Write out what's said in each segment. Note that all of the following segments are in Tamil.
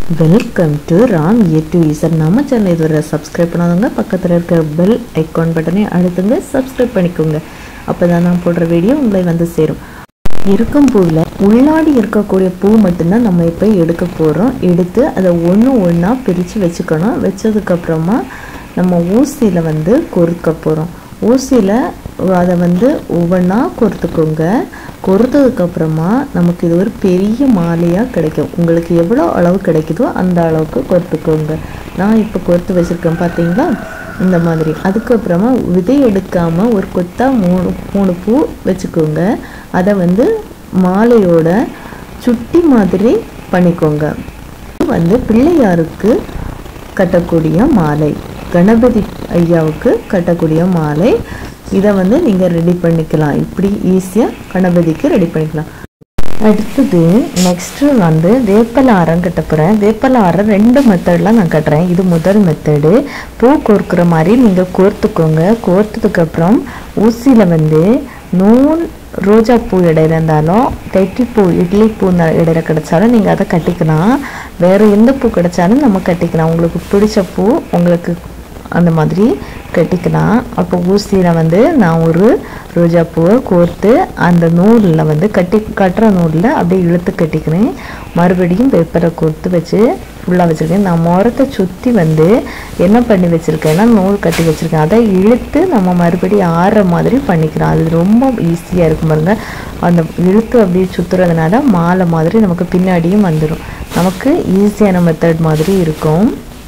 Welcome to Ram A to Z. நம்ம சேனல் இதுவரை சப்ஸ்கிரைப் பண்ணாதவங்க பக்கத்தில் இருக்கிற பெல் ஐக்கான் பட்டனை அழுத்துங்க, சப்ஸ்கிரைப் பண்ணிக்கோங்க. அப்போ தான் நான் போடுற வீடியோ உங்களை வந்து சேரும். இருக்கும் பூவில் உள்ளாடி இருக்கக்கூடிய பூ மட்டும்தான் நம்ம இப்போ எடுக்க போகிறோம். எடுத்து அதை ஒன்று ஒன்றா பிரித்து வச்சுக்கணும். வச்சதுக்கப்புறமா நம்ம ஊசியில் வந்து கொறுக்க போகிறோம். ஊசியில் அதை வந்து ஒவ்வொன்றா கொறுத்துக்கோங்க. கொறுத்ததுக்கப்புறமா நமக்கு இது ஒரு பெரிய மாலையாக கிடைக்கும். உங்களுக்கு எவ்வளோ அளவு கிடைக்குதோ அந்த அளவுக்கு கொறுத்துக்கோங்க. நான் இப்போ கொறுத்து வச்சுருக்கேன் பார்த்தீங்களா, இந்த மாதிரி. அதுக்கப்புறமா விதை எடுக்காமல் ஒரு கொத்தா மூணு பூ வச்சுக்கோங்க. அதை வந்து மாலையோட சுட்டி மாதிரி பண்ணிக்கோங்க. இது வந்து பிள்ளையாருக்கு கட்டக்கூடிய மாலை, கணபதி ஐயாவுக்கு கட்டக்கூடிய மாலை. இதை வந்து நீங்கள் ரெடி பண்ணிக்கலாம். இப்படி ஈஸியாக கணபதிக்கு ரெடி பண்ணிக்கலாம். அடுத்தது நெக்ஸ்ட்டு வந்து வேப்பலை ஆரம் கட்ட போகிறேன். வேப்பலை ஆரம் 2 மெத்தடில் நான் கட்டுறேன். இது முதல் மெத்தடு. பூ கோர்க்குற மாதிரி நீங்கள் கோர்த்துக்கோங்க. கோர்த்ததுக்கப்புறம் ஊசியில் வந்து நூல் ரோஜா பூ இடையில இருந்தாலும், தெட்டிப்பூ இட்லி பூ இடையில கிடைச்சாலும் நீங்கள் அதை கட்டிக்கலாம். வேறு எந்த பூ கிடைச்சாலும் நம்ம கட்டிக்கலாம். உங்களுக்கு பிடிச்ச பூ உங்களுக்கு அந்த மாதிரி கட்டிக்கலாம். அப்போ ஊசியில் வந்து நான் ஒரு ரோஜா பூவை கோர்த்து அந்த நூலில் வந்து கட்டுற நூலில் அப்படியே இழுத்து கட்டிக்கிறேன். மறுபடியும் பேப்பரை கோர்த்து வச்சு ஃபுல்லாக வச்சுருக்கேன். நான் முறத்தை சுற்றி வந்து என்ன பண்ணி வச்சுருக்கேன்னா நூல் கட்டி வச்சுருக்கேன். அதை இழுத்து நம்ம மறுபடியும் ஆறுற மாதிரி பண்ணிக்கிறோம். அது ரொம்ப ஈஸியாக இருக்கும் பாருங்க. அந்த இழுத்து அப்படியே சுற்றுறதுனால மாலை மாதிரி நமக்கு பின்னாடியும் வந்துடும். நமக்கு ஈஸியான மெத்தட் மாதிரி இருக்கும்.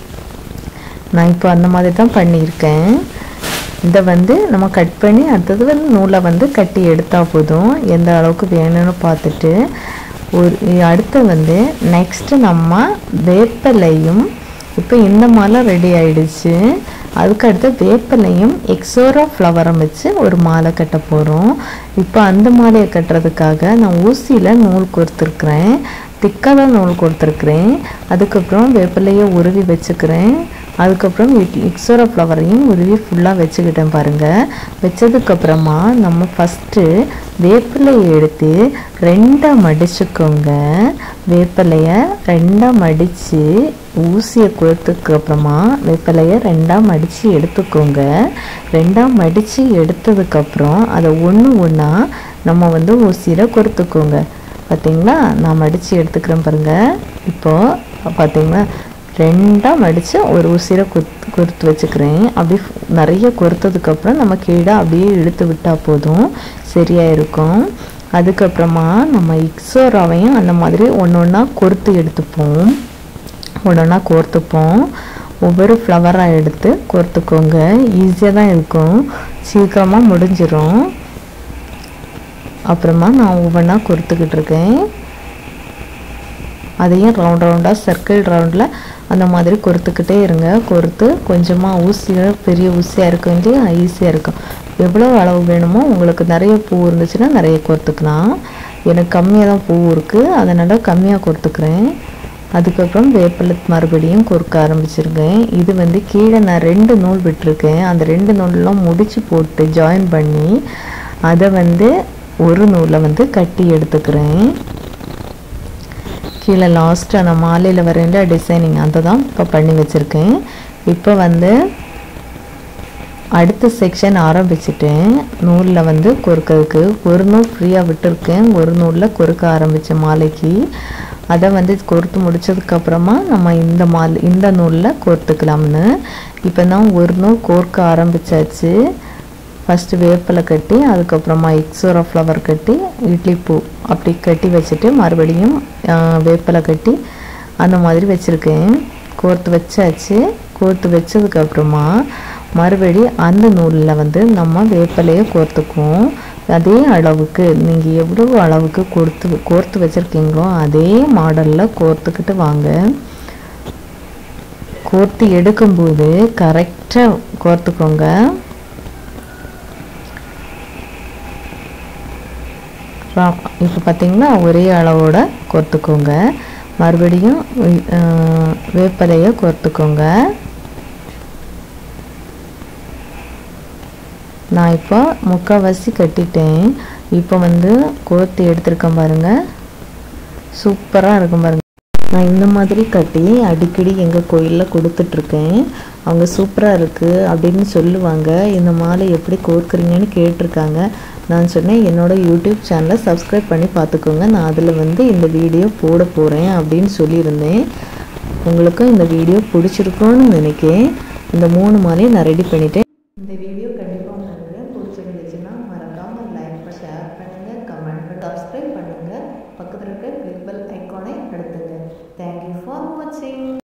நான் இப்போ அந்த மாதிரி தான் பண்ணியிருக்கேன். இதை வந்து நம்ம கட் பண்ணி அடுத்தது வந்து நூலை வந்து கட்டி எடுத்தால் போதும். எந்த அளவுக்கு வேணும்னு பார்த்துட்டு அடுத்து வந்து நெக்ஸ்ட்டு நம்ம வேப்பலையும், இப்போ இந்த மாலை ரெடி ஆகிடுச்சு. அதுக்கு அடுத்து வேப்பலையும் எக்ஸோரா ஃப்ளவரும் வச்சு ஒரு மாலை கட்ட போகிறோம். இப்போ அந்த மாலையை கட்டுறதுக்காக நான் ஊசியில் நூல் கோர்த்துருக்குறேன். திக்காக தான் நூல் கொடுத்துருக்குறேன். அதுக்கப்புறம் வேப்பிலையை உருவி வச்சுக்கிறேன். அதுக்கப்புறம் எக்ஸோரா ஃப்ளவரையும் உருவி ஃபுல்லாக வச்சுக்கிட்டேன் பாருங்கள். வச்சதுக்கப்புறமா நம்ம ஃபஸ்ட்டு வேப்பிலையை எடுத்து 2ஆக மடிச்சுக்கோங்க. வேப்பிலையை 2ஆக மடித்து ஊசியை கோர்த்ததுக்கப்புறமா வேப்பிலையை 2ஆக மடித்து எடுத்துக்கோங்க. 2ஆக மடித்து எடுத்ததுக்கப்புறம் அதை ஒன்றா நம்ம வந்து ஊசியில் கோர்த்துக்கோங்க. பார்த்தீங்களா, நான் மடித்து எடுத்துக்கிறேன் பாருங்கள். இப்போது பார்த்தீங்களா, 2ஆக மடித்து ஒரு ஊசியில் கொறுத்து வச்சுக்கிறேன். அப்படி நிறைய கொறுத்ததுக்கப்புறம் நம்ம கீழே அப்படியே இழுத்து விட்டால் போதும், சரியாக இருக்கும். அதுக்கப்புறமா நம்ம எக்ஸோராவையும் அந்த மாதிரி ஒன்றா கொறுத்து எடுத்துப்போம். ஒன்றா கோர்த்துப்போம். ஒவ்வொரு ஃப்ளவராக எடுத்து கோர்த்துக்கோங்க. ஈஸியாக தான் இருக்கும், சீக்கிரமாக முடிஞ்சிடும். அப்புறமா நான் ஒவ்வொன்றா கொறுத்துக்கிட்டு இருக்கேன். அதையும் ரவுண்டாக சர்க்கிள் ரவுண்டில் அந்த மாதிரி கொறுத்துக்கிட்டே இருங்க. கொறுத்து கொஞ்சமாக ஊசியாக பெரிய ஊசியாக இருக்க வேண்டிய ஈஸியாக இருக்கும். எவ்வளோ அளவு வேணுமோ, உங்களுக்கு நிறைய பூ இருந்துச்சுன்னா நிறைய கோர்த்துக்கலாம். எனக்கு கம்மியாக தான் பூ இருக்குது, அதனால் கம்மியாக கோர்த்துக்கிறேன். அதுக்கப்புறம் வேப்பலை மறுபடியும் கொறுக்க ஆரம்பிச்சிருக்கேன். இது வந்து கீழே நான் 2 நூல் விட்டுருக்கேன். அந்த 2 நூலெலாம் முடிச்சு போட்டு ஜாயின் பண்ணி அதை வந்து ஒரு நூலை வந்து கட்டி எடுத்துக்கிறேன். கீழே லாஸ்ட்டாக நான் மாலையில் வரையில டிசைனிங் அதை தான் இப்போ பண்ணி வச்சுருக்கேன். இப்போ வந்து அடுத்த செக்ஷன் ஆரம்பிச்சிட்டேன். நூலில் வந்து கொறுக்கிறதுக்கு ஒரு நூல் ஃப்ரீயாக விட்டுருக்கேன். ஒரு நூலில் கொறுக்க ஆரம்பித்த மாலைக்கு அதை வந்து கொறுத்து முடித்ததுக்கப்புறமா நம்ம இந்த நூலில் கோர்த்துக்கலாம்னு. இப்போ தான் ஒரு நூல் கோர்க்க ஆரம்பித்தாச்சு. ஃபஸ்ட்டு வேப்பலை கட்டி, அதுக்கப்புறமா எக்ஸோரா ஃப்ளவர் கட்டி, இட்லி பூ அப்படி கட்டி வச்சுட்டு மறுபடியும் வேப்பலை கட்டி அந்த மாதிரி வச்சுருக்கேன். கோர்த்து வச்சாச்சு. கோர்த்து வச்சதுக்கப்புறமா மறுபடியும் அந்த நூலில் வந்து நம்ம வேப்பலையை கோர்த்துக்குவோம். அதே அளவுக்கு நீங்கள் எவ்வளோ அளவுக்கு கோர்த்து வச்சுருக்கீங்களோ அதே மாடலில் கோர்த்துக்கிட்டு வாங்க. கோர்த்து எடுக்கும்போது கரெக்டாக கோர்த்துக்கோங்க. இப்போ பார்த்தீங்கன்னா ஒரே அளவோட கோர்த்துக்கோங்க. மறுபடியும் வேப்பலையை கோர்த்துக்கோங்க. நான் இப்போ முக்கால்வாசி கட்டிட்டேன். இப்போ வந்து கோர்த்து எடுத்துருக்கேன் பாருங்கள், சூப்பராக இருக்கும் பாருங்கள். நான் இந்த மாதிரி கட்டி அடிக்கடி எங்கள் கோயிலில் கொடுத்துட்ருக்கேன். அவங்க சூப்பராக இருக்குது அப்படின்னு சொல்லுவாங்க. இந்த மாலை எப்படி கோர்க்குறீங்கன்னு கேட்டிருக்காங்க. நான் சொன்னேன், என்னோடய யூடியூப் சேனலை சப்ஸ்கிரைப் பண்ணி பார்த்துக்கோங்க, நான் அதில் இந்த வீடியோ போட போகிறேன் அப்படின்னு சொல்லியிருந்தேன். உங்களுக்கும் இந்த வீடியோ பிடிச்சிருக்கோன்னு நினைக்கிறேன். இந்த 3 மாலையை நான் ரெடி பண்ணிட்டேன். இந்த வீடியோ கண்டிப்பாக உங்களுக்கு பிடிச்சிருந்துச்சுன்னா மறக்காமல் லைக் ஷேர் பண்ணுங்கள், கமெண்ட் பண்ணி சப்ஸ்கிரைப் பண்ணுங்கள். பக்கத்தில் இருக்க கிளிக் பெல் ஐக்கானை அழுத்துங்க. தேங்க்யூ ஃபார் வாட்சிங்.